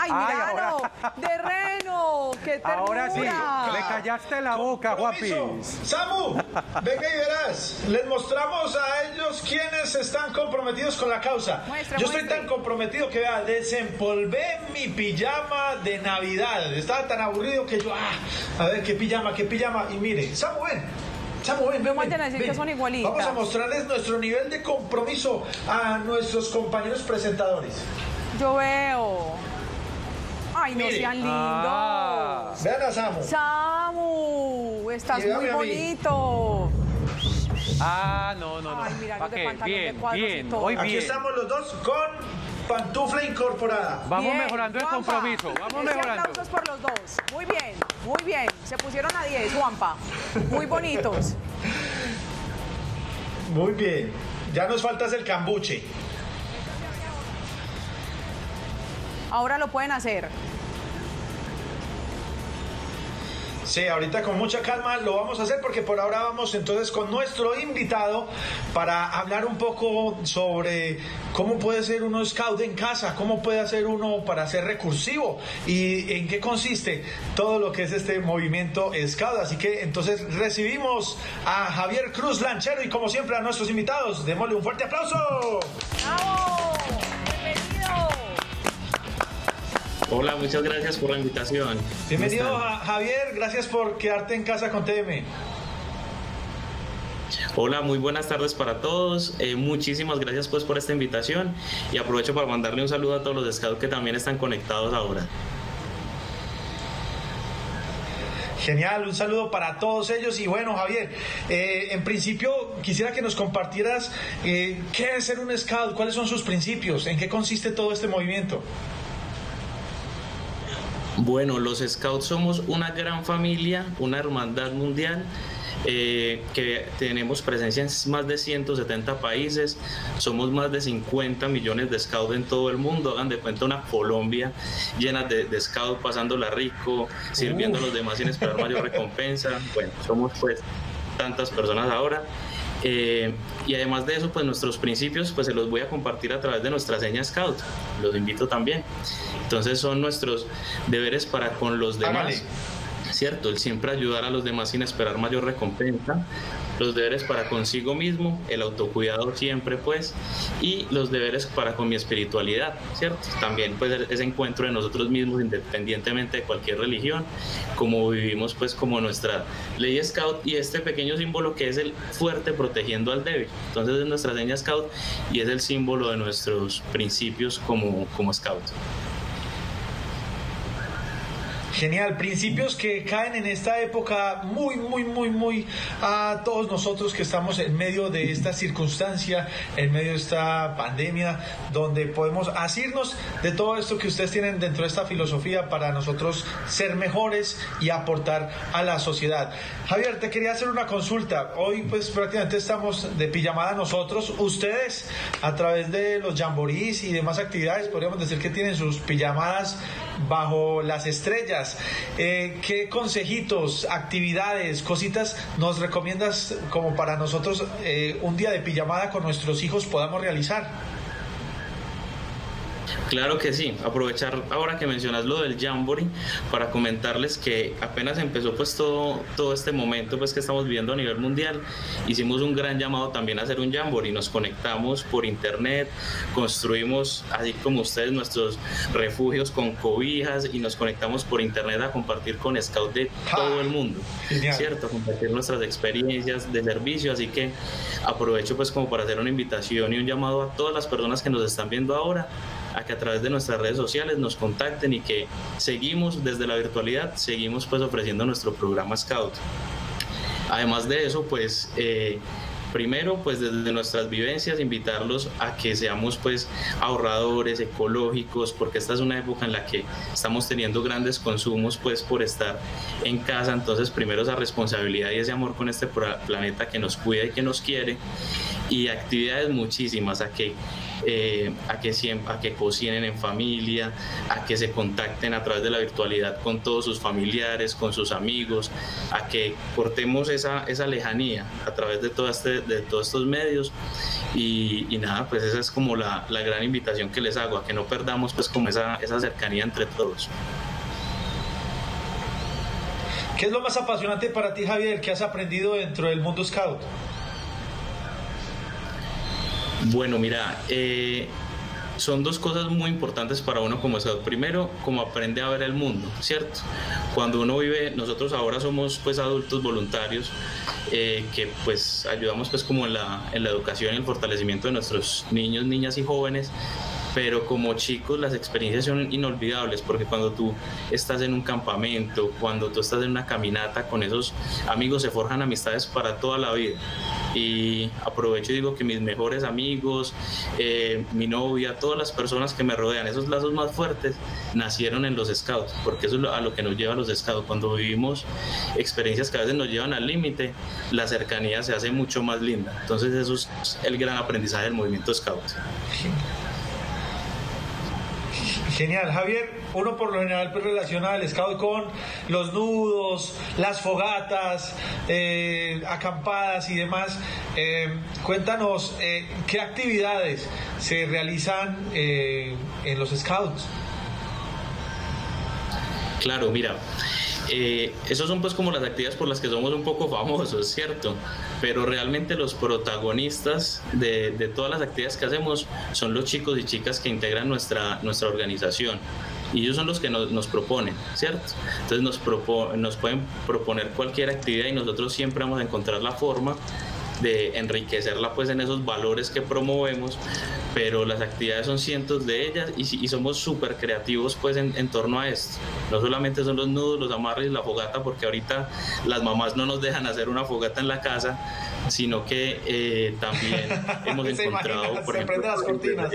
Ay, míralo, de Reno, qué ternura. Ahora sí, le callaste la boca, Juanpi. Samu, venga y verás. Les mostramos a ellos quienes están comprometidos con la causa. Yo estoy tan comprometido que vea, desempolvé mi pijama de Navidad. Estaba tan aburrido que yo, a ver qué pijama. Y mire, Samu, ven. Samu, ven. Que son igualitas. Vamos a mostrarles nuestro nivel de compromiso a nuestros compañeros presentadores. Yo veo. Ay, no sean lindos. Vean a Samu. Samu, estás muy bonito. No. Ay, mira, los de pantalón Bien, de cuadros bien, y todo. muy Aquí bien. estamos los dos con pantufla incorporada. Vamos Bien, mejorando el Juanpa. compromiso, vamos mejorando. Aplausos por los dos. Muy bien. Se pusieron a 10, Juanpa. Muy bonitos. Muy bien. Ya nos falta el cambuche. Ahora lo pueden hacer. Sí, ahorita con mucha calma lo vamos a hacer porque por ahora vamos entonces con nuestro invitado para hablar un poco sobre cómo puede ser uno scout en casa, cómo puede hacer uno para ser recursivo y en qué consiste todo lo que es este movimiento scout. Así que entonces recibimos a Javier Cruz Lanchero y como siempre a nuestros invitados. Démosle un fuerte aplauso. ¡Bravo! ¡Bienvenido! Hola, muchas gracias por la invitación. Bienvenido Javier, gracias por quedarte en casa con TM. Hola, muy buenas tardes para todos. Muchísimas gracias pues por esta invitación y aprovecho para mandarle un saludo a todos los scouts que también están conectados ahora. Genial, un saludo para todos ellos. Y bueno, Javier, en principio quisiera que nos compartieras qué es ser un scout, cuáles son sus principios, en qué consiste todo este movimiento. Bueno, los scouts somos una gran familia, una hermandad mundial que tenemos presencia en más de 170 países, somos más de 50 millones de scouts en todo el mundo. Hagan de cuenta una Colombia llena de scouts, pasándola rico, sirviendo a los demás sin esperar mayor recompensa. Bueno, somos pues tantas personas ahora. Y además de eso, pues nuestros principios pues se los voy a compartir a través de nuestra seña Scout. Los invito también. Entonces son nuestros deberes para con los demás. ¿Cierto? El siempre ayudar a los demás sin esperar mayor recompensa, los deberes para consigo mismo, el autocuidado siempre pues, y los deberes para con mi espiritualidad, ¿cierto? También pues ese encuentro de nosotros mismos independientemente de cualquier religión, como vivimos pues como nuestra ley Scout y este pequeño símbolo que es el fuerte protegiendo al débil. Entonces es nuestra seña Scout y es el símbolo de nuestros principios como Scout. Genial, principios que caen en esta época muy a todos nosotros que estamos en medio de esta circunstancia, en medio de esta pandemia, donde podemos asirnos de todo esto que ustedes tienen dentro de esta filosofía para nosotros ser mejores y aportar a la sociedad. Javier, te quería hacer una consulta. Hoy pues prácticamente estamos de pijamada nosotros. Ustedes a través de los jamborees y demás actividades podríamos decir que tienen sus pijamadas bajo las estrellas. ¿Qué consejitos, actividades, cositas nos recomiendas como para nosotros un día de pijamada con nuestros hijos podamos realizar? Claro que sí, aprovechar ahora que mencionas lo del Jamboree para comentarles que apenas empezó pues todo este momento pues que estamos viviendo a nivel mundial, hicimos un gran llamado también a hacer un Jamboree, nos conectamos por internet, construimos así como ustedes nuestros refugios con cobijas y nos conectamos por internet a compartir con Scout de todo el mundo, ¿cierto? A compartir nuestras experiencias de servicio, así que aprovecho pues como para hacer una invitación y un llamado a todas las personas que nos están viendo ahora a que a través de nuestras redes sociales nos contacten y que seguimos desde la virtualidad, seguimos pues ofreciendo nuestro programa Scout. Además de eso, pues primero pues desde nuestras vivencias invitarlos a que seamos pues ahorradores, ecológicos, porque esta es una época en la que estamos teniendo grandes consumos pues por estar en casa. Entonces primero esa responsabilidad y ese amor con este planeta que nos cuida y que nos quiere, y actividades muchísimas, a que a que cocinen en familia, a que se contacten a través de la virtualidad con todos sus familiares, con sus amigos, a que cortemos esa lejanía a través de todos estos medios y nada, pues esa es como la gran invitación que les hago, a que no perdamos pues como esa cercanía entre todos. ¿Qué es lo más apasionante para ti, Javier, que has aprendido dentro del mundo Scout? Bueno, mira, son dos cosas muy importantes para uno como Scout. Primero, como aprende a ver el mundo, ¿cierto? Cuando uno vive, nosotros ahora somos pues adultos voluntarios que pues ayudamos pues como en la educación y el fortalecimiento de nuestros niños, niñas y jóvenes. Pero como chicos las experiencias son inolvidables, porque cuando tú estás en un campamento, cuando tú estás en una caminata con esos amigos, se forjan amistades para toda la vida. Y aprovecho y digo que mis mejores amigos, mi novia, todas las personas que me rodean, esos lazos más fuertes, nacieron en los Scouts, porque eso es a lo que nos lleva a los Scouts. Cuando vivimos experiencias que a veces nos llevan al límite, la cercanía se hace mucho más linda. Entonces eso es el gran aprendizaje del movimiento Scout. Genial, Javier. Uno por lo general pues relaciona al Scout con los nudos, las fogatas, acampadas y demás. Cuéntanos qué actividades se realizan en los Scouts. Claro, mira, esos son pues como las actividades por las que somos un poco famosos, ¿cierto? Pero realmente los protagonistas de todas las actividades que hacemos son los chicos y chicas que integran nuestra organización. Y ellos son los que nos proponen, ¿cierto? Entonces nos pueden proponer cualquier actividad y nosotros siempre vamos a encontrar la forma de enriquecerla pues en esos valores que promovemos, pero las actividades son cientos de ellas y somos súper creativos pues en torno a esto. No solamente son los nudos, los amarres y la fogata, porque ahorita las mamás no nos dejan hacer una fogata en la casa, sino que también hemos encontrado, por ejemplo, las cortinas.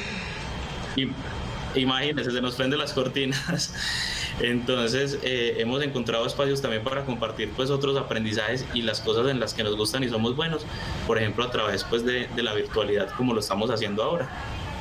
Imagínense, se nos prenden las cortinas. Entonces hemos encontrado espacios también para compartir pues otros aprendizajes y las cosas en las que nos gustan y somos buenos, por ejemplo a través pues de la virtualidad, como lo estamos haciendo ahora.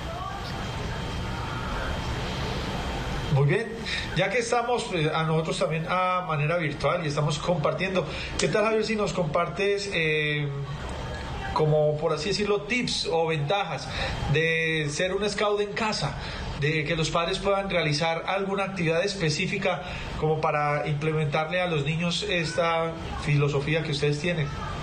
Muy bien, ya que estamos a nosotros también a manera virtual y estamos compartiendo, ¿qué tal, Javier, si nos compartes como por así decirlo tips o ventajas de ser un Scout en casa, de que los padres puedan realizar alguna actividad específica como para implementarle a los niños esta filosofía que ustedes tienen?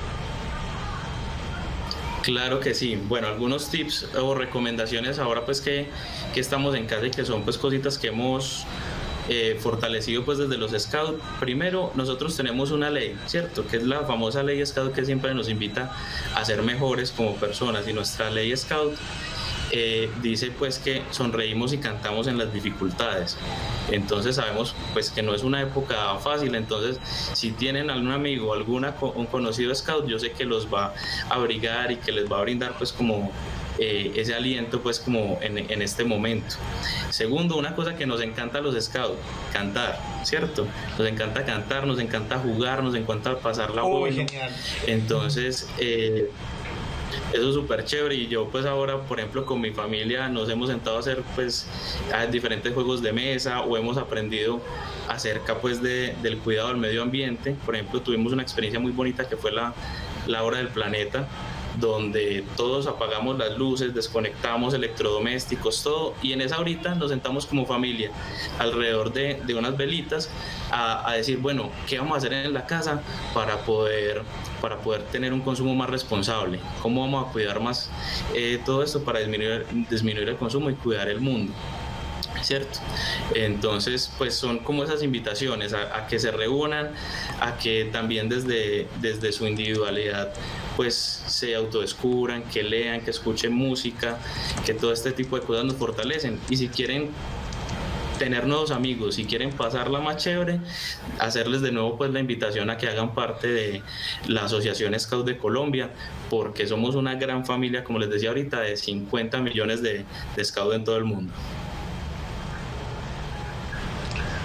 Claro que sí. Bueno, algunos tips o recomendaciones ahora pues que estamos en casa y que son pues cositas que hemos fortalecido pues desde los Scouts. Primero, nosotros tenemos una ley, ¿cierto? Que es la famosa ley Scout, que siempre nos invita a ser mejores como personas, y nuestra ley Scout dice pues que sonreímos y cantamos en las dificultades. Entonces sabemos pues que no es una época fácil. Entonces si tienen algún amigo, un conocido Scout, yo sé que los va a abrigar y que les va a brindar pues como ese aliento pues como en este momento. Segundo, una cosa que nos encanta a los Scouts, cantar, ¿cierto? Nos encanta cantar, nos encanta jugar, nos encanta pasarla bueno. Entonces eso es súper chévere, y yo pues ahora, por ejemplo, con mi familia nos hemos sentado a hacer pues diferentes juegos de mesa, o hemos aprendido acerca pues del cuidado del medio ambiente. Por ejemplo, tuvimos una experiencia muy bonita que fue la hora del planeta, donde todos apagamos las luces, desconectamos electrodomésticos, todo, y en esa horita nos sentamos como familia alrededor de unas velitas a decir, bueno, ¿qué vamos a hacer en la casa para poder tener un consumo más responsable? ¿Cómo vamos a cuidar más todo esto para disminuir el consumo y cuidar el mundo? ¿Cierto? Entonces pues son como esas invitaciones a que se reúnan, a que también desde su individualidad pues se autodescubran, que lean, que escuchen música, que todo este tipo de cosas nos fortalecen. Y si quieren tener nuevos amigos, si quieren pasarla más chévere, hacerles de nuevo pues la invitación a que hagan parte de la Asociación Scout de Colombia, porque somos una gran familia, como les decía ahorita, de 50 millones de Scouts en todo el mundo.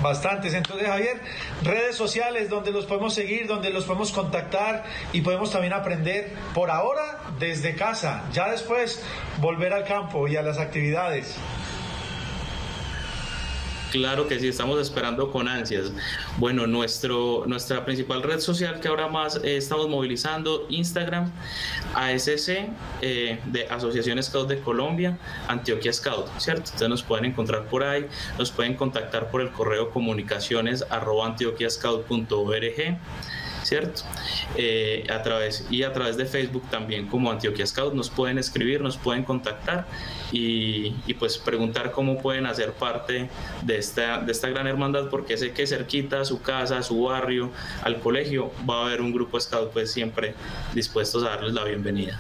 Bastantes. Entonces, Javier, redes sociales donde los podemos seguir, donde los podemos contactar y podemos también aprender por ahora desde casa, ya después volver al campo y a las actividades. Claro que sí, estamos esperando con ansias. Bueno, nuestra principal red social que ahora más estamos movilizando, Instagram, ASC, de Asociación Scout de Colombia, Antioquia Scout, ¿cierto? Ustedes nos pueden encontrar por ahí, nos pueden contactar por el correo comunicaciones@antioquiascout.org, ¿cierto? A través de Facebook también como Antioquia Scout nos pueden escribir, nos pueden contactar y pues preguntar cómo pueden hacer parte de esta gran hermandad, porque sé que cerquita a su casa, a su barrio, al colegio va a haber un grupo Scout pues siempre dispuestos a darles la bienvenida.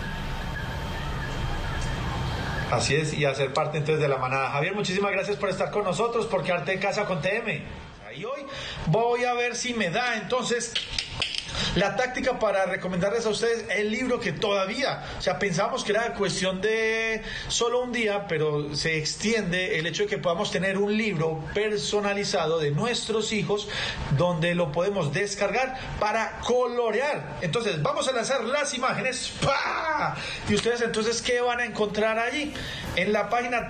Así es, y hacer parte entonces de la manada. Javier, muchísimas gracias por estar con nosotros, por quedarte en casa con TM. Y hoy voy a ver si me da entonces la táctica para recomendarles a ustedes el libro que todavía, o sea, pensamos que era cuestión de solo un día, pero se extiende el hecho de que podamos tener un libro personalizado de nuestros hijos donde lo podemos descargar para colorear. Entonces, vamos a lanzar las imágenes. ¡Pah! Y ustedes entonces, ¿qué van a encontrar allí? En la página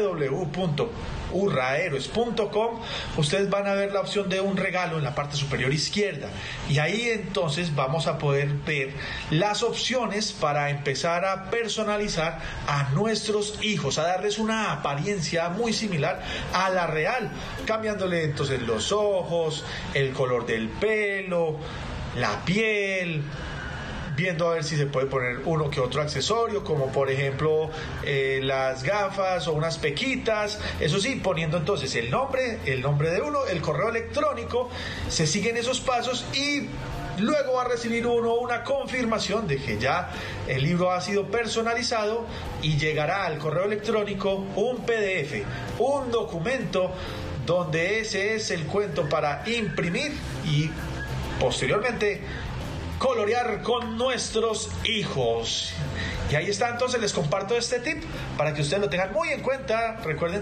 www.urrahéroes.com ustedes van a ver la opción de un regalo en la parte superior izquierda y ahí entonces vamos a poder ver las opciones para empezar a personalizar a nuestros hijos, a darles una apariencia muy similar a la real, cambiándole entonces los ojos, el color del pelo, la piel, viendo a ver si se puede poner uno que otro accesorio, como por ejemplo las gafas o unas pequitas. Eso sí, poniendo entonces el nombre de uno, el correo electrónico, se siguen esos pasos y luego va a recibir uno una confirmación de que ya el libro ha sido personalizado y llegará al correo electrónico un PDF, un documento donde ese es el cuento para imprimir y posteriormente colorear con nuestros hijos. Y ahí está, entonces les comparto este tip para que ustedes lo tengan muy en cuenta. Recuerden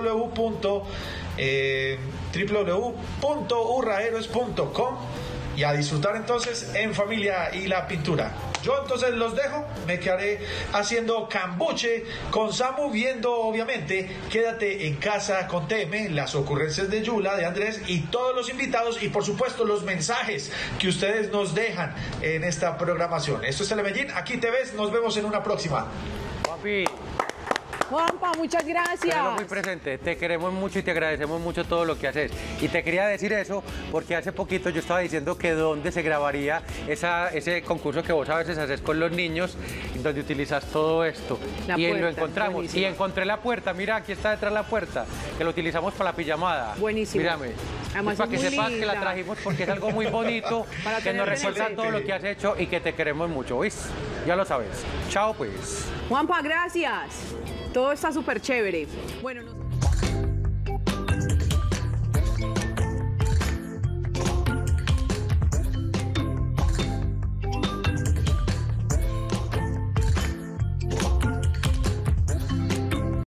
www.urrahéroes.com y a disfrutar entonces en familia y la pintura. Yo entonces los dejo, me quedaré haciendo cambuche con Samu, viendo obviamente Quédate en Casa con TM, las ocurrencias de Yula, de Andrés y todos los invitados y por supuesto los mensajes que ustedes nos dejan en esta programación. Esto es Telemedellín, aquí te ves, nos vemos en una próxima. Papi, Juanpa, muchas gracias. tenlo muy presente, te queremos mucho y te agradecemos mucho todo lo que haces. Y te quería decir eso porque hace poquito yo estaba diciendo que dónde se grabaría ese concurso que vos a veces haces con los niños, donde utilizas todo esto. La y puerta, lo encontramos. buenísimo. Y encontré la puerta, mira, aquí está detrás la puerta, que lo utilizamos para la pijamada. Buenísimo. Mírame. Además Es para que es muy sepas que la linda. trajimos porque es algo muy bonito, Para que nos tenerla en el recuerda frente. todo lo que has hecho y que te queremos mucho, ¿oís? Ya lo sabes. Chao, pues. Juanpa, gracias. Todo está súper chévere. Bueno, nos...